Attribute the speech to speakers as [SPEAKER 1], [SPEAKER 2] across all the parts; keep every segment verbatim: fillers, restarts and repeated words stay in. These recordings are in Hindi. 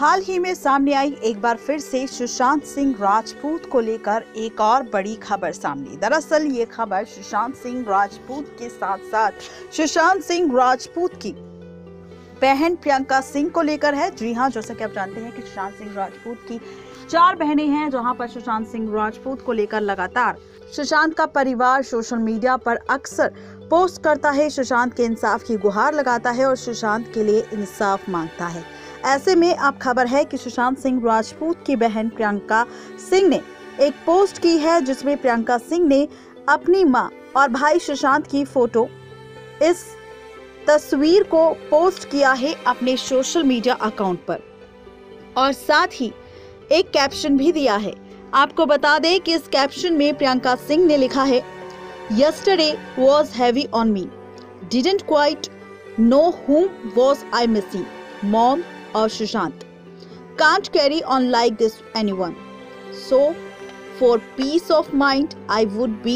[SPEAKER 1] हाल ही में सामने आई एक बार फिर से सुशांत सिंह राजपूत को लेकर एक और बड़ी खबर सामने। दरअसल ये खबर सुशांत सिंह राजपूत के साथ साथ सुशांत सिंह राजपूत की बहन प्रियंका सिंह को लेकर है। जी हाँ, जैसा कि आप जानते हैं कि सुशांत सिंह राजपूत की चार बहनें हैं, जहां पर सुशांत सिंह राजपूत को लेकर लगातार सुशांत का परिवार सोशल मीडिया पर अक्सर पोस्ट करता है, सुशांत के इंसाफ की गुहार लगाता है और सुशांत के लिए इंसाफ मांगता है। ऐसे में अब खबर है कि सुशांत सिंह राजपूत की बहन प्रियंका सिंह ने एक पोस्ट की है, जिसमें प्रियंका सिंह ने अपनी मां और भाई सुशांत की फोटो, इस तस्वीर को पोस्ट किया है अपने सोशल मीडिया अकाउंट पर और साथ ही एक कैप्शन भी दिया है। आपको बता दें कि इस कैप्शन में प्रियंका सिंह ने लिखा है, Yesterday was heavy on me. Didn't quite know whom was I missing, mom or Sushant. Can't carry on like this anyone. So, for peace of mind, I would be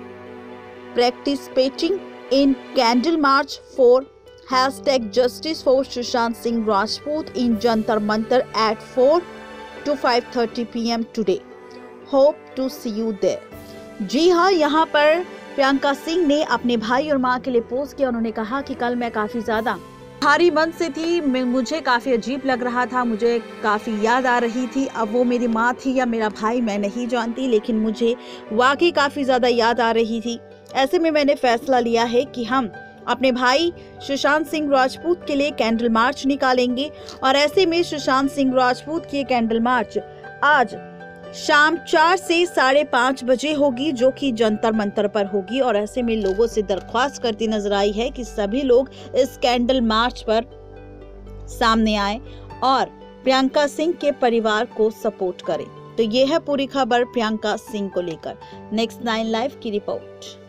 [SPEAKER 1] participating in Candle March for hashtag Justice for Sushant Singh Rajput in Jantar Mantar at four to five thirty p m today. Hope to see you there. जी हाँ, यहाँ पर प्रियंका सिंह ने अपने भाई और माँ के लिए पोस्ट किया। उन्होंने कहा कि कल मैं काफ़ी ज़्यादा भारी मन से थी, मुझे काफ़ी अजीब लग रहा था, मुझे काफ़ी याद आ रही थी। अब वो मेरी माँ थी या मेरा भाई मैं नहीं जानती, लेकिन मुझे वाकई काफ़ी ज़्यादा याद आ रही थी। ऐसे में मैंने फैसला लिया है कि हम अपने भाई सुशांत सिंह राजपूत के लिए कैंडल मार्च निकालेंगे और ऐसे में सुशांत सिंह राजपूत की कैंडल मार्च आज शाम चार से साढ़े पाँच बजे होगी, जो कि जंतर मंतर पर होगी। और ऐसे में लोगों से दरख्वास्त करती नजर आई है कि सभी लोग इस कैंडल मार्च पर सामने आए और प्रियंका सिंह के परिवार को सपोर्ट करें। तो ये है पूरी खबर प्रियंका सिंह को लेकर। नेक्स्ट नाइन लाइव की रिपोर्ट।